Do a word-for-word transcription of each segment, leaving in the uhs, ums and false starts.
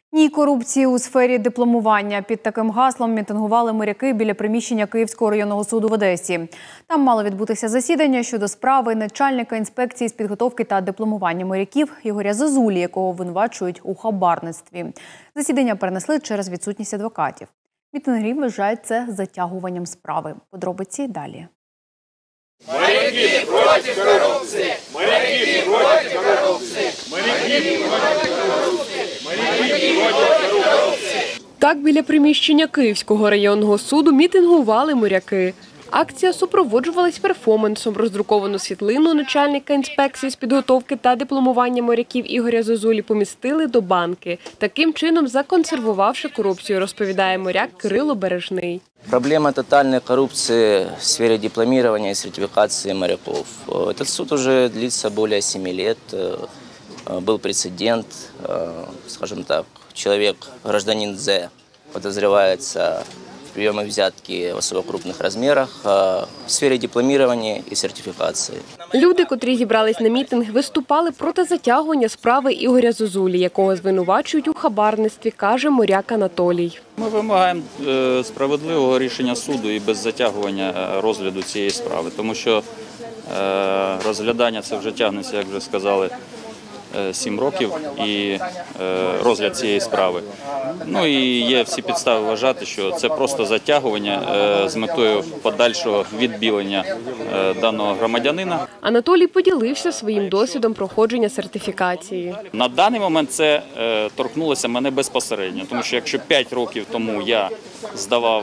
Ні корупції у сфері дипломування. Під таким гаслом мітингували моряки біля приміщення Київського районного суду в Одесі. Там мало відбутися засідання щодо справи начальника інспекції з підготовки та дипломування моряків Ігоря Зозулі, якого обвинувачують у хабарництві. Засідання перенесли через відсутність адвокатів. Мітингарі вважають це затягуванням справи. Подробиці далі. Моряки проти корупції! Моряки проти корупції! Моряки проти корупції! Моряки проти корупції! Так біля приміщення Київського районного суду мітингували моряки. Акція супроводжувалась перформансом. Роздруковану світлину начальника інспекції з підготовки та дипломування моряків Ігоря Зозулі помістили до банки, таким чином законсервувавши корупцію, розповідає моряк Кирило Бережний. Проблема тотальной коррупции в сфере дипломирования и сертификации моряков. Этот суд уже длится более семи лет. Был прецедент, скажем так, человек, гражданин З, подозревается в приеме взятки в особо крупных размерах в сфері дипломирования і сертифікації. Люди, котрі зібрались на мітинг, виступали проти затягування справи Ігоря Зозулі, якого звинувачують у хабарництві, каже моряк Анатолій. Ми вимагаємо справедливого рішення суду і без затягування розгляду цієї справи, тому що розглядання це вже тягнеться, як вже сказали, сім років і розгляд цієї справи. Ну і є всі підстави вважати, що це просто затягування з метою подальшого відбілення даного громадянина. Анатолій поділився своїм досвідом проходження сертифікації. На даний момент це торкнулося мене безпосередньо, тому що якщо п'ять років тому я здавав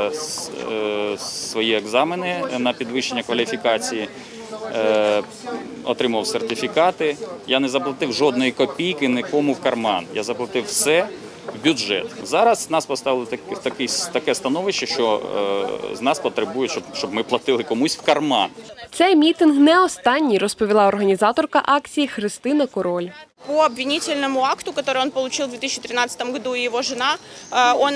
свої екзамени на підвищення кваліфікації, отримав сертифікати, я не заплатив жодної копійки нікому в карман, я заплатив все в бюджет. Зараз нас поставили в таке, таке становище, що е, з нас потребують, щоб, щоб ми платили комусь в карман. Цей мітинг не останній, розповіла організаторка акції Христина Король. По обвинительному акту, который он получил в две тысячи тринадцатом году, и его жена, он...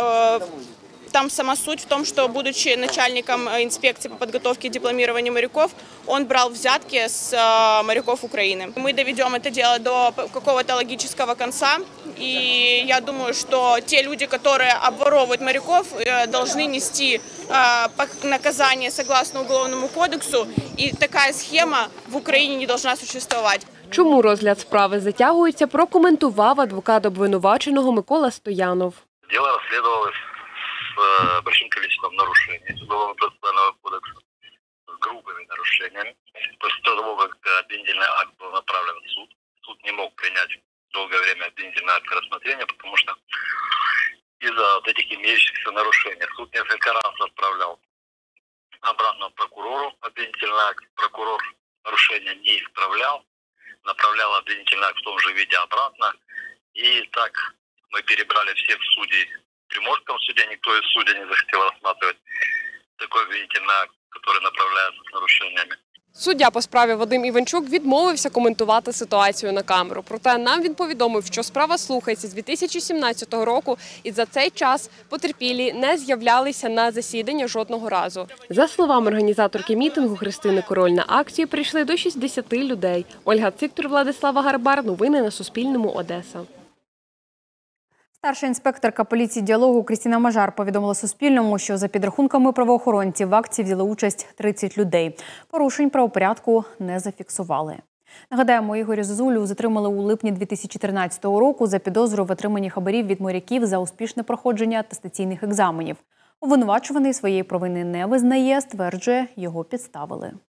Там сама суть в том, что, будучи начальником инспекции по подготовке и дипломированию моряков, он брал взятки с моряков Украины. Мы доведем это дело до какого-то логического конца, и я думаю, что те люди, которые обворовывают моряков, должны нести наказание согласно Уголовному кодексу, и такая схема в Украине не должна существовать. Чому розгляд справи затягується, прокоментував адвокат обвинуваченого Микола Стоянов. Дело расследовалось с большим количеством нарушений Уголовно-процессуального кодекса, с грубыми нарушениями. После того, как обвинительный акт был направлен в суд, суд не мог принять долгое время обвинительный акт к рассмотрению, потому что из-за вот этих имеющихся нарушений суд несколько раз отправлял обратно прокурору обвинительный акт. Прокурор нарушения не исправлял, направлял обвинительный акт в том же виде обратно. И так мы перебрали всех судей. В Приморском суде никто из судей не захотел рассматривать такой обвинительный акт, который направляется с нарушениями. Суддя по справі Вадим Іванчук відмовився коментувати ситуацію на камеру. Проте нам він повідомив, що справа слухається з дві тисячі сімнадцятого року, і за цей час потерпілі не з'являлися на засідання жодного разу. За словами організаторки мітингу Христини Король, на акцію прийшли до шістдесяти людей. Ольга Циктор, Владислава Гарбар. Новини на Суспільному. Одеса. Старша інспекторка поліції діалогу Крістіна Мажар повідомила Суспільному, що за підрахунками правоохоронців в акції взяли участь тридцять людей. Порушень правопорядку не зафіксували. Нагадаємо, Ігоря Зозулю затримали у липні дві тисячі тринадцятого року за підозру в отриманні хабарів від моряків за успішне проходження атестаційних екзаменів. Обвинувачуваний своєї провини не визнає, стверджує, його підставили.